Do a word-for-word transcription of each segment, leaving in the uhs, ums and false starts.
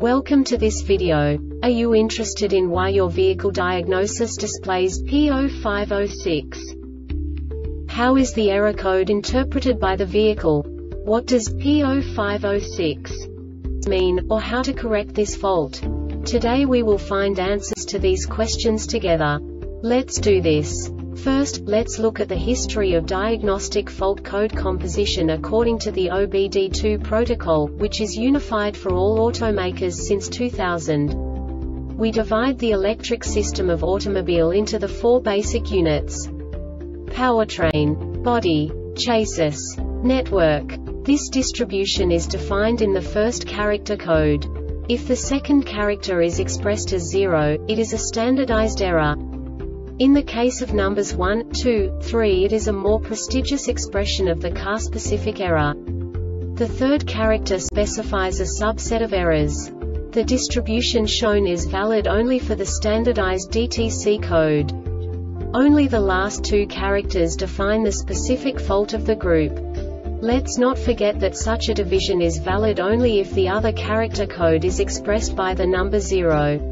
Welcome to this video. Are you interested in why your vehicle diagnosis displays P zero five zero six? How is the error code interpreted by the vehicle? What does P zero five zero six mean, or how to correct this fault? Today we will find answers to these questions together. Let's do this. First, let's look at the history of diagnostic fault code composition according to the O B D two protocol, which is unified for all automakers since two thousand. We divide the electric system of automobile into the four basic units: powertrain, body, chassis, network. This distribution is defined in the first character code. If the second character is expressed as zero, it is a standardized error. In the case of numbers one, two, three, it is a more prestigious expression of the car-specific error. The third character specifies a subset of errors. The distribution shown is valid only for the standardized D T C code. Only the last two characters define the specific fault of the group. Let's not forget that such a division is valid only if the other character code is expressed by the number zero.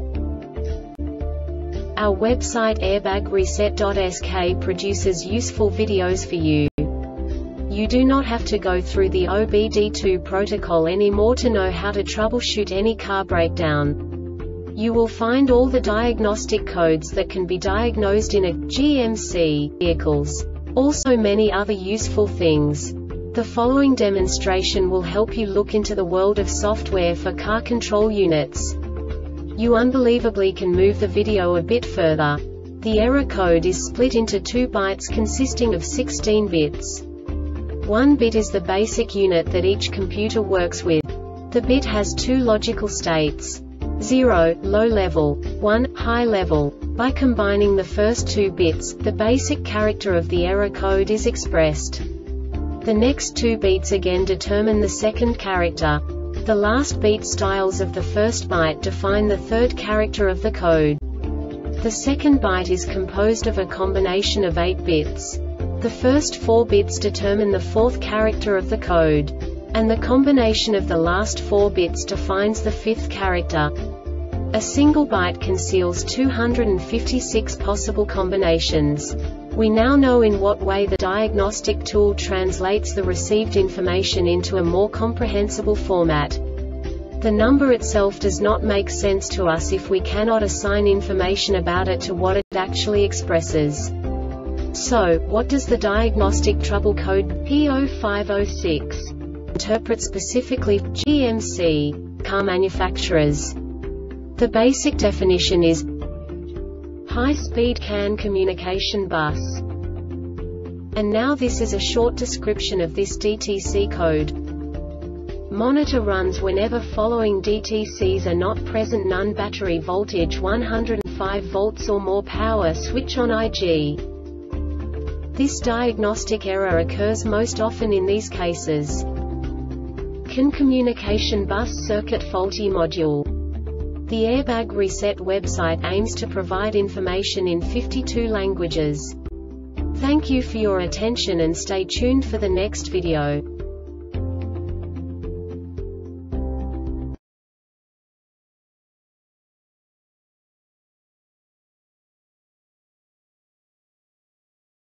Our website airbag reset dot S K produces useful videos for you. You do not have to go through the O B D two protocol anymore to know how to troubleshoot any car breakdown. You will find all the diagnostic codes that can be diagnosed in a G M C vehicles. Also many other useful things. The following demonstration will help you look into the world of software for car control units. You unbelievably can move the video a bit further. The error code is split into two bytes consisting of sixteen bits. One bit is the basic unit that each computer works with. The bit has two logical states: zero, low level, one, high level. By combining the first two bits, the basic character of the error code is expressed. The next two bits again determine the second character. The last beat styles of the first byte define the third character of the code. The second byte is composed of a combination of eight bits. The first four bits determine the fourth character of the code. And the combination of the last four bits defines the fifth character. A single byte conceals two hundred fifty-six possible combinations. We now know in what way the diagnostic tool translates the received information into a more comprehensible format. The number itself does not make sense to us if we cannot assign information about it to what it actually expresses. So, what does the diagnostic trouble code P zero five zero six interpret specifically for G M C car manufacturers? The basic definition is high-speed C A N communication bus. And now this is a short description of this D T C code. Monitor runs whenever following D T Cs are not present: none, battery voltage one hundred five volts or more, power switch on I G. This diagnostic error occurs most often in these cases: C A N communication bus circuit faulty module. The Airbag Reset website aims to provide information in fifty-two languages. Thank you for your attention and stay tuned for the next video.